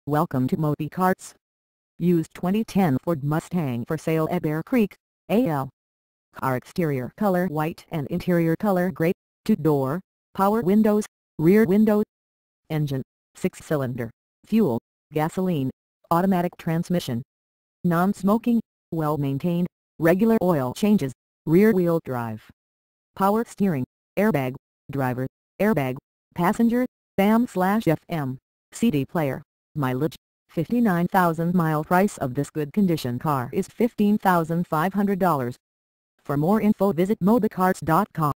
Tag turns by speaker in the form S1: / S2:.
S1: Welcome to Moby Carts. Used 2010 Ford Mustang for sale at Bear Creek, AL. Car exterior color white and interior color gray, 2-door, power windows, rear window. Engine, 6-cylinder, fuel, gasoline, automatic transmission. Non-smoking, well-maintained, regular oil changes, rear-wheel drive. Power steering, airbag, driver, airbag, passenger, AM/FM, CD player. Mileage, 59,000 mile. Price of this good condition car is $15,500. For more info visit mobycarts.com.